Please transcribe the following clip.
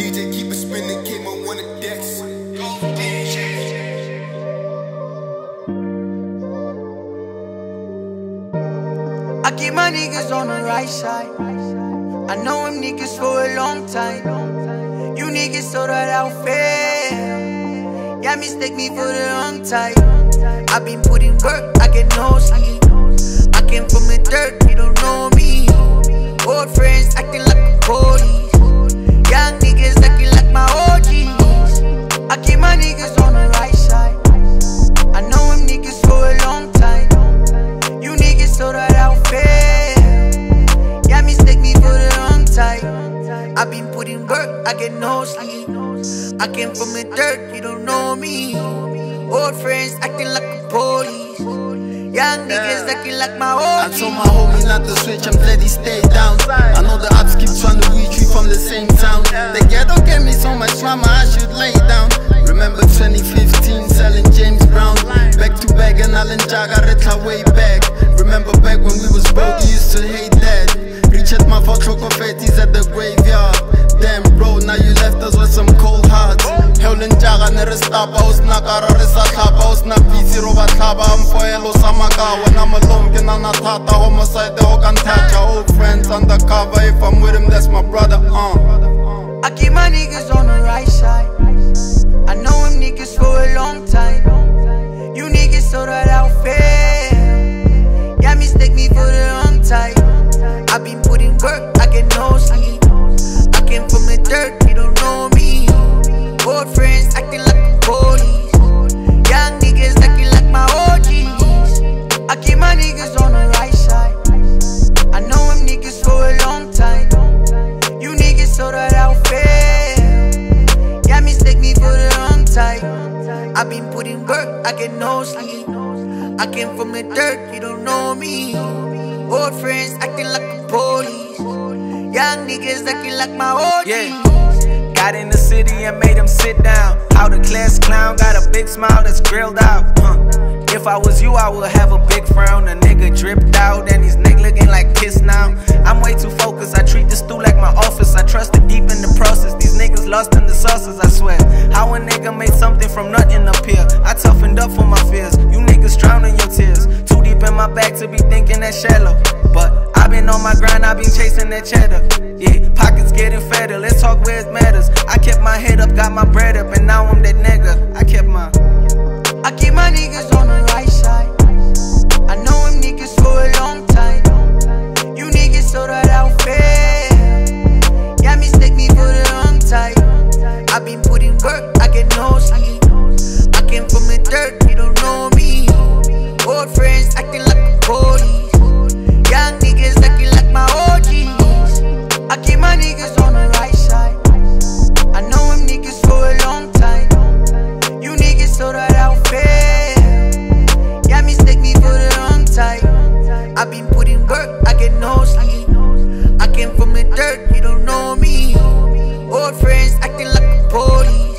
DJ, keep it spinning, came on one of decks. I keep my niggas on the right side. I know them niggas for a long time. You niggas thought that I'll fail. Yeah, mistake me for the wrong type. I been putting work, I get no sleep. I came from the dirt, you don't know me. Old friends acting like the police. Young niggas acting like my OGs. I keep my niggas on the right side. I know them niggas for a long time. You niggas thought that I'll fail. Yeah, mistake me for the wrong type. I been putting work, I get no sleep. I came from the dirt, you don't know me. Old friends acting like the police. Young niggas acting like my OGs. I told my homie not to switch, I'm glad he stayed down. I know the ops keep trying to reach me from the same town. The ghetto gave me so much drama, I should lay down. Remember 2015, selling James Brown. Back to back and Alan Jaga, retla way back. Remember back when we was broke, you used to hate that. Richard my for confettis at the graveyard. Damn bro, now you left us with some cold hearts. Helen Jaga nere stop, ausna kara resa tlapa, ausna pisi roba tlapa. I'm foelo samaka, when I'm alone, can I not tata. Homicide, they all can touch our old friends undercover. If I'm with him, that's my brother, I keep my niggas on the right side. I know them niggas for a long time. You niggas thought that I'll fail. Yeah, mistake me for the wrong type. I been putting work, I get no sleep. I came from the dirt, you don't know me. Old friends acting like the police. Young niggas acting like my OGs. I keep my niggas on the right side. I know them niggas for a long time. You niggas thought that I'll fail. Yeah, mistake me for the wrong type. I been putting work, I get no sleep. I came from the dirt, you don't know me. Old friends acting like the police. Young niggas acting like my OGs. Yeah. Got in the city and made them sit down. How the class clown got a big smile that's grilled out. If I was you, I would have a big frown. A nigga dripped out and his neck looking like piss now. I'm way too focused, I treat this stool like my office. I trust it deep in the process. These niggas lost in the sauces, I swear. How a nigga made something from nothing up here. I toughened up for my fears. You niggas drown in your tears. Too deep in my bag to be thinking that shallow. But I've been on my grind, I've been chasing that cheddar. Yeah, pockets getting fatter, let's talk where it matters. I kept my head up, got my bread up, and now I'm that nigga. I keep my niggas on the right side. I know them niggas for a long time. You niggas thought that I'll fail. Yeah, mistake me for the wrong type. I been putting work, I get no sleep. I came from the dirt, you don't know me. Old friends acting like the police. Young niggas acting like my OGs. I keep my niggas on the right side. I know them niggas for a long time. You niggas thought that I'll fail. Yeah, mistake me for the wrong type. I been putting work, I get no sleep. I came from the dirt, you don't know me. Old friends acting like the police.